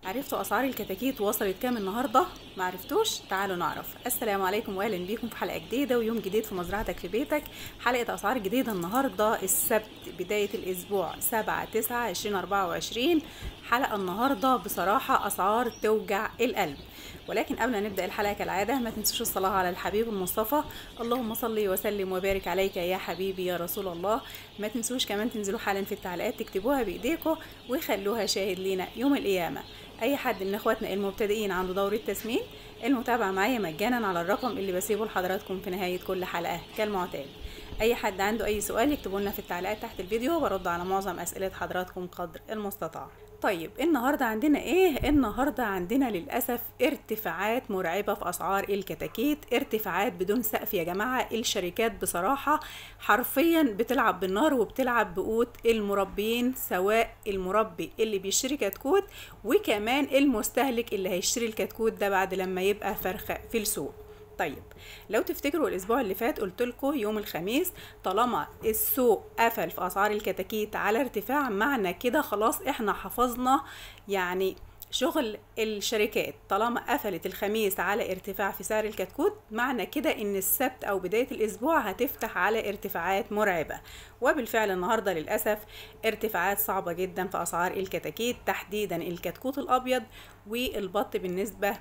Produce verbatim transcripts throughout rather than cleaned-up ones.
عرفتوا اسعار الكتاكيت وصلت كام النهارده؟ ما عرفتوش؟ تعالوا نعرف. السلام عليكم واهلا بيكم في حلقه جديده ويوم جديد في مزرعتك في بيتك. حلقه اسعار جديده النهارده السبت بدايه الاسبوع سبعة تسعة ألفين وأربعة وعشرين. حلقه النهارده بصراحه اسعار توجع القلب، ولكن قبل ما نبدا الحلقه كالعاده ما تنسوش الصلاه على الحبيب المصطفى. اللهم صل وسلم وبارك عليك يا حبيبي يا رسول الله. ما تنسوش كمان تنزلوا حالا في التعليقات تكتبوها بايديكم ويخلوها شاهد لينا يوم القيامه. اي حد من اخواتنا المبتدئين عنده دورة تسمين، المتابعة معايا مجانا على الرقم اللي بسيبه لحضراتكم في نهاية كل حلقة كالمعتاد. اي حد عنده اي سؤال يكتبوا لنا في التعليقات تحت الفيديو وبرد على معظم اسئلة حضراتكم قدر المستطاع. طيب النهاردة عندنا ايه؟ النهاردة عندنا للأسف ارتفاعات مرعبة في اسعار الكتاكيت، ارتفاعات بدون سقف يا جماعة. الشركات بصراحة حرفيا بتلعب بالنار وبتلعب بقوت المربيين، سواء المربي اللي بيشتري كتكوت وكمان المستهلك اللي هيشتري الكتكوت ده بعد لما يبقى فرخة في السوق. طيب لو تفتكروا الاسبوع اللي فات قلت لكم يوم الخميس طالما السوق قفل في اسعار الكتاكيت على ارتفاع، معنى كده خلاص احنا حفظنا يعني شغل الشركات. طالما قفلت الخميس على ارتفاع في سعر الكتكوت، معنى كده ان السبت او بداية الاسبوع هتفتح على ارتفاعات مرعبة. وبالفعل النهاردة للأسف ارتفاعات صعبة جدا في اسعار الكتاكيت، تحديدا الكتكوت الابيض والبط بالنسبة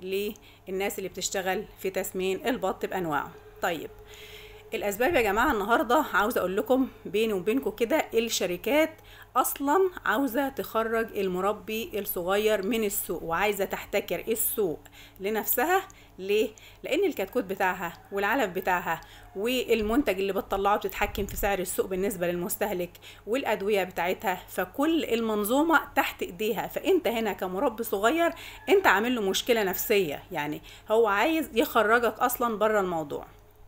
للناس اللي بتشتغل في تسمين البط بانواعه. طيب الاسباب يا جماعه النهارده عاوزه اقول لكم بيني وبينكم كده، الشركات اصلا عاوزه تخرج المربي الصغير من السوق وعايزه تحتكر السوق لنفسها. ليه؟ لان الكتكوت بتاعها والعلف بتاعها والمنتج اللي بتطلعه بتتحكم في سعر السوق بالنسبه للمستهلك والادويه بتاعتها، فكل المنظومه تحت ايديها. فانت هنا كمربي صغير انت عامل له مشكله نفسيه، يعني هو عايز يخرجك اصلا بره الموضوع.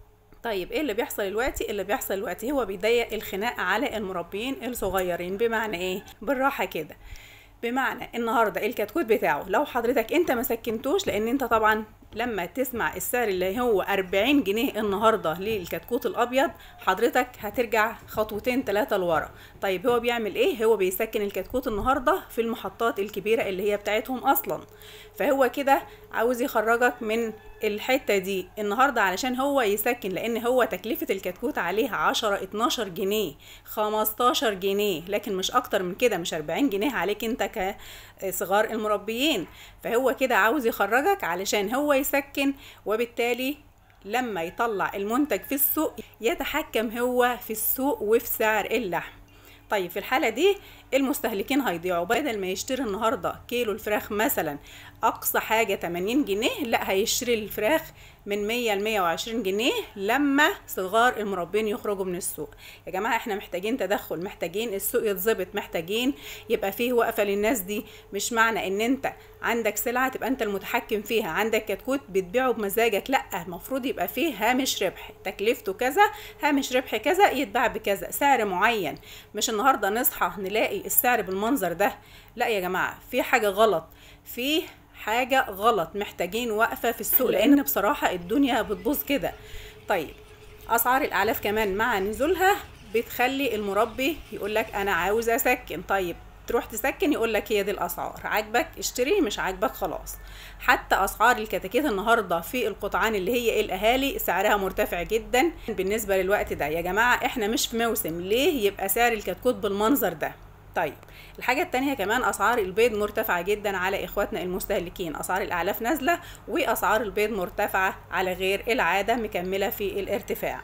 طيب ايه اللي بيحصل دلوقتي؟ اللي بيحصل دلوقتي هو بيضيق الخناق على المربيين الصغيرين. بمعنى ايه؟ بالراحه كده، بمعنى النهارده الكتكوت بتاعه لو حضرتك انت ما سكنتوش، لان انت طبعا لما تسمع السعر اللي هو أربعين جنيه النهارده للكتكوت الابيض حضرتك هترجع خطوتين ثلاثه لورا. طيب هو بيعمل ايه؟ هو بيسكن الكتكوت النهارده في المحطات الكبيره اللي هي بتاعتهم اصلا، فهو كده عاوز يخرجك من الحته دي النهارده علشان هو يسكن، لان هو تكلفه الكتكوت عليها عشرة اتناشر جنيه خمستاشر جنيه، لكن مش اكتر من كده، مش أربعين جنيه عليك انت كصغار المربيين. فهو كده عاوز يخرجك علشان هو يسكن، وبالتالي لما يطلع المنتج في السوق يتحكم هو في السوق وفي سعر اللحم. طيب في الحالة دي المستهلكين هيضيعوا، بدل ما يشتري النهاردة كيلو الفراخ مثلا أقصى حاجة تمانين جنيه، لا هيشتري الفراخ من مية ل مية وعشرين جنيه لما صغار المربين يخرجوا من السوق. يا جماعة احنا محتاجين تدخل، محتاجين السوق يتظبط، محتاجين يبقى فيه وقفة للناس دي. مش معنى ان انت عندك سلعة تبقى انت المتحكم فيها، عندك كتكوت بتبيعه بمزاجك، لا، المفروض يبقى فيه هامش ربح، تكلفته كذا، هامش ربح كذا، يتباع بكذا، سعر معين. مش النهاردة نصحى نلاقي السعر بالمنظر ده. لا يا جماعة، في حاجة غلط، في حاجة غلط، محتاجين وقفة في السوق، لان بصراحة الدنيا بتبوظ كده. طيب اسعار الاعلاف كمان مع نزولها بتخلي المربي يقولك انا عاوز اسكن. طيب تروح تسكن يقولك هي دي الاسعار، عاجبك اشتري، مش عاجبك خلاص. حتى اسعار الكتاكيت النهارده في القطعان اللي هي الاهالي سعرها مرتفع جدا بالنسبه للوقت ده. يا جماعه احنا مش في موسم ليه يبقى سعر الكتكوت بالمنظر ده. طيب الحاجة التانية كمان أسعار البيض مرتفعة جدا على إخواتنا المستهلكين، أسعار الأعلاف نازلة وأسعار البيض مرتفعة على غير العادة، مكملة في الارتفاع.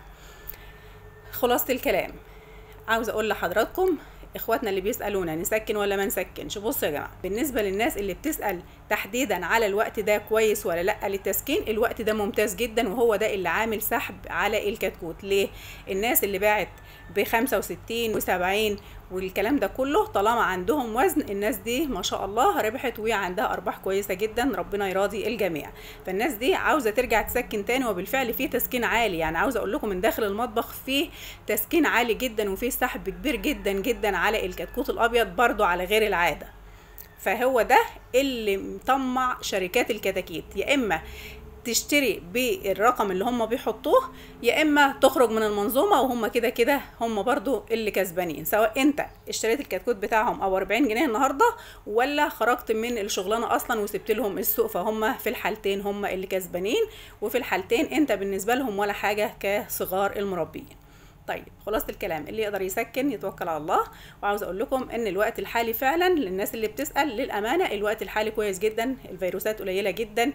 خلاصة الكلام عاوز أقول لحضراتكم اخواتنا اللي بيسالونا نسكن ولا ما نسكنش، بصوا يا جماعه، بالنسبه للناس اللي بتسال تحديدا على الوقت ده كويس ولا لا للتسكين، الوقت ده ممتاز جدا، وهو ده اللي عامل سحب على الكتكوت. ليه؟ الناس اللي باعت ب خمسة وستين وسبعين والكلام ده كله طالما عندهم وزن، الناس دي ما شاء الله ربحت وعندها ارباح كويسه جدا، ربنا يراضي الجميع. فالناس دي عاوزه ترجع تسكن تاني، وبالفعل في تسكين عالي، يعني عاوزه اقول لكم من داخل المطبخ فيه تسكين عالي جدا وفيه سحب كبير جدا جدا على الكتكوت الابيض برضو على غير العاده. فهو ده اللي مطمع شركات الكتاكيت، يا اما تشتري بالرقم اللي هم بيحطوه، يا اما تخرج من المنظومه وهم كده كده هم برضو اللي كسبانين، سواء انت اشتريت الكتكوت بتاعهم او أربعين جنيه النهارده ولا خرجت من الشغلانه اصلا وسبت لهم السوق، فهم في الحالتين هم اللي كسبانين، وفي الحالتين انت بالنسبه لهم ولا حاجه كصغار المربيين. طيب خلاص الكلام، اللي يقدر يسكن يتوكل على الله. وعاوز اقول لكم ان الوقت الحالي فعلا للناس اللي بتسأل، للأمانة الوقت الحالي كويس جدا، الفيروسات قليلة جدا،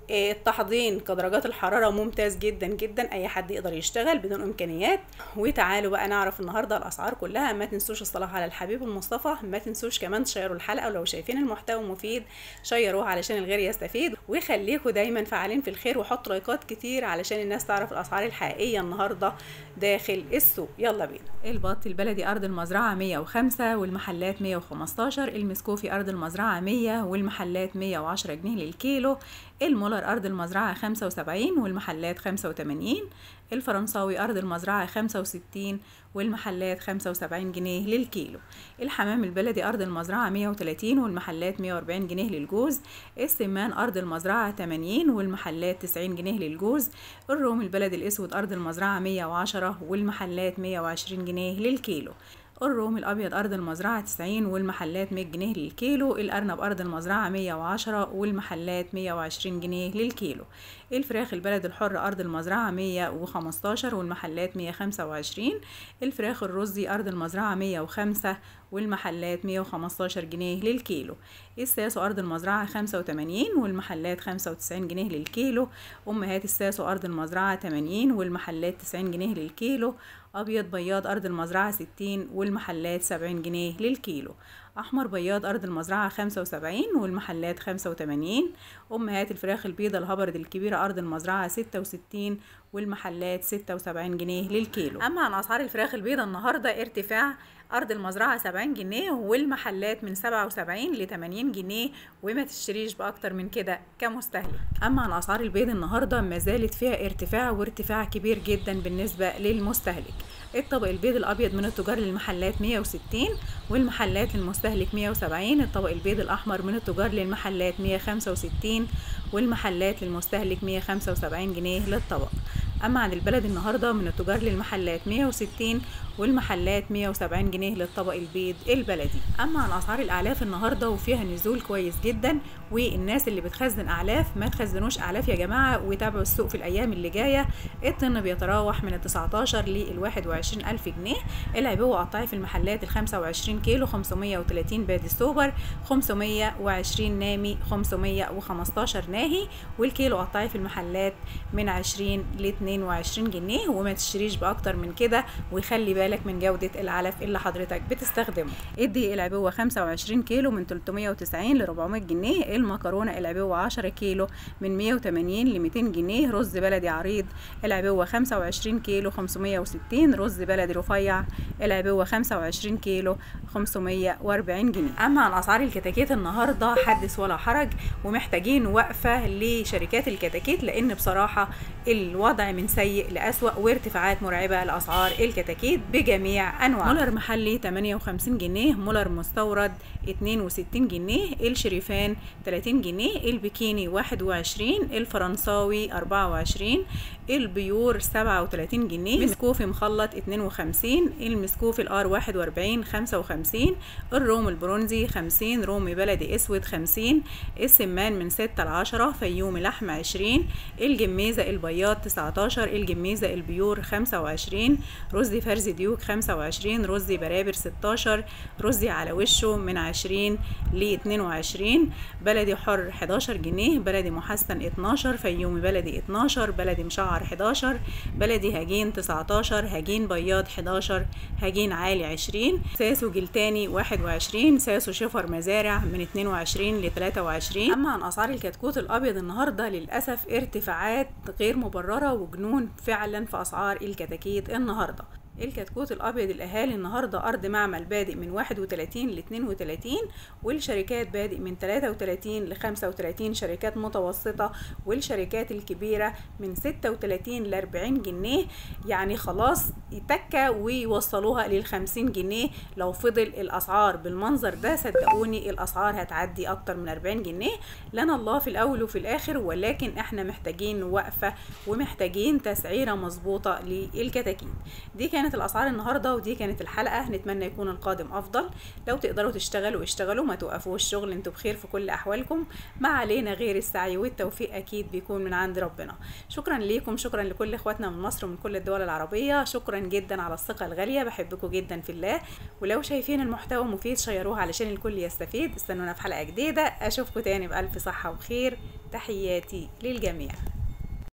التحضين كدرجات الحرارة ممتاز جدا جدا، اي حد يقدر يشتغل بدون امكانيات. وتعالوا بقى نعرف النهاردة الاسعار كلها. ما تنسوش الصلاة على الحبيب المصطفى، ما تنسوش كمان تشيروا الحلقة، ولو شايفين المحتوى مفيد شيروه علشان الغير يستفيد، وخليكم دايما فعالين في الخير وحطوا لايكات كتير علشان الناس تعرف الاسعار الحقيقية النهاردة داخل السوق. يلا بينا. البط البلدي ارض المزرعة مية وخمسة والمحلات مية وخمستاشر، المسكوفي ارض المزرعة مية والمحلات مية وعشرة جنيه للكيلو، المولر أرض المزرعة خمسة وسبعين والمحلات خمسة وتمانين، الفرنساوي أرض المزرعة خمسة وستين والمحلات خمسة وسبعين جنيه للكيلو، الحمام البلدي أرض المزرعة مية وتلاتين والمحلات مية وأربعين جنيه للجوز، السمان أرض المزرعة تمانين والمحلات تسعين جنيه للجوز، الروم البلدي الأسود أرض المزرعة مية وعشرة والمحلات مية وعشرين جنيه للكيلو، الروم الأبيض أرض المزرعة تسعين والمحلات مية جنيه للكيلو، الأرنب أرض المزرعة مية وعشرة والمحلات مية وعشرين جنيه للكيلو، الفراخ البلد الحر أرض المزرعة مية وخمستاشر والمحلات مية خمسة وعشرين، الفراخ الرزي أرض المزرعة مية وخمسة والمحلات مية وخمستاشر جنيه للكيلو، الساسو أرض المزرعة خمسة وتمانين والمحلات خمسة وتسعين جنيه للكيلو، أمهات الساسو أرض المزرعة تمانين والمحلات تسعين جنيه للكيلو، أبيض بياض أرض المزرعة ستين والمحلات سبعين جنيه للكيلو، أحمر بياض أرض المزرعة خمسة وسبعين والمحلات خمسة وتمانين، أمهات الفراخ البيضة الهبرد الكبيرة أرض المزرعة ستة وستين والمحلات ستة وسبعين جنيه للكيلو. أما عن أسعار الفراخ البيضة النهاردة ارتفاع، أرض المزرعة سبعين جنيه والمحلات من سبعة وسبعين ل تمانين جنيه، وما تشتريش بأكتر من كده كمستهلك. أما عن أسعار البيض النهاردة ما زالت فيها ارتفاع، وارتفاع كبير جدا بالنسبة للمستهلك. الطبق البيض الأبيض من التجار للمحلات مية وستين والمحلات للمستهلك مية وسبعين، الطبق البيض الأحمر من التجار للمحلات مية خمسة وستين والمحلات للمستهلك مية خمسة وسبعين جنيه للطبق. أما عن البلد النهاردة من التجار للمحلات مية وستين والمحلات مية وسبعين جنيه للطبق البيض البلدي. أما عن أسعار الأعلاف النهاردة وفيها نزول كويس جدا، والناس اللي بتخزن أعلاف ما تخزنوش أعلاف يا جماعة، وتابعوا السوق في الأيام اللي جاية. الطن بيتراوح من التسعتاشر للواحد وعشرين ألف جنيه، العبوة قطعي في المحلات الخمسة وعشرين كيلو خمسمية وتلاتين بادي سوبر، خمسمية وعشرين نامي، خمسمية وخمستاشر ناهي، والكيلو قطعي في المحلات من عشرين ل اتنين وعشرين جنيه، وما تشتريش بأكتر من كده، وخلي بالك من جودة العلف اللي حضرتك بتستخدمه. ادي العبوة خمسة وعشرين كيلو من تلتمية وتسعين ل أربعمية جنيه، المكرونة العبوة عشرة كيلو من مية وتمانين ل ميتين جنيه، رز بلدي عريض العبوة خمسة وعشرين كيلو خمسمية وستين، رز بلدي رفيع العبوة خمسة وعشرين كيلو خمسمية وأربعين جنيه. أما عن أسعار الكتاكيت النهاردة حدث ولا حرج، ومحتاجين وقفة لشركات الكتاكيت، لأن بصراحة الوضع من سيء لأسوأ، وارتفاعات مرعبة لأسعار الكتاكيت بجميع أنواعها. مولر محلي تمانية وخمسين جنيه، مولر مستورد اتنين وستين جنيه، الشريفان تلاتين جنيه، البكيني واحد وعشرين، الفرنساوي أربعة وعشرين، البيور سبعة وتلاتين جنيه، مسكوفي مخلط اتنين وخمسين، المسكوفي الار واحد وأربعين خمسة وخمسين، الروم البرونزي خمسين، رومي بلدي اسود خمسين، السمان من ستة لعشرة، فيومي لحم عشرين، الجميزة البياض تسعتاشر، الجميزة البيور خمسة وعشرين، رز فرز ديوك خمسة وعشرين، رز برابر ستاشر، رزي على وشه من عشرين ل اتنين وعشرين، بلدي حر حداشر جنيه، بلدي محسن اتناشر، فيومي بلدي اتناشر، بلدي مشعر حداشر، بلدي هجين تسعتاشر، هجين بياض حداشر، هجين عالي عشرين، ساسو جلتاني واحد وعشرين، ساسو شفر مزارع من اتنين وعشرين ل تلاتة وعشرين. اما عن اسعار الكتكوت الابيض النهارده للاسف ارتفاعات غير مبرره وجنون فعلا في اسعار الكتاكيت النهارده. الكتكوت الابيض الاهالي النهارده ارض معمل بادئ من واحد وتلاتين ل اتنين وتلاتين، والشركات بادئ من تلاتة وتلاتين ل خمسة وتلاتين، شركات متوسطه، والشركات الكبيره من ستة وتلاتين ل اربعين جنيه. يعني خلاص تكه ويوصلوها لل خمسين جنيه. لو فضل الاسعار بالمنظر ده صدقوني الاسعار هتعدي اكتر من اربعين جنيه. لنا الله في الاول وفي الاخر، ولكن احنا محتاجين وقفه ومحتاجين تسعيره مظبوطه للكتاكيت. دي كانت الاسعار النهارده ودي كانت الحلقه. نتمنى يكون القادم افضل. لو تقدروا تشتغلوا اشتغلوا، ما توقفوش الشغل، انتوا بخير في كل احوالكم. ما علينا غير السعي، والتوفيق اكيد بيكون من عند ربنا. شكرا ليكم، شكرا لكل اخواتنا من مصر ومن كل الدول العربيه، شكرا جدا على الثقه الغاليه، بحبكم جدا في الله. ولو شايفين المحتوى مفيد شيروه علشان الكل يستفيد. استنونا في حلقه جديده، اشوفكم تاني بالف صحه وخير. تحياتي للجميع.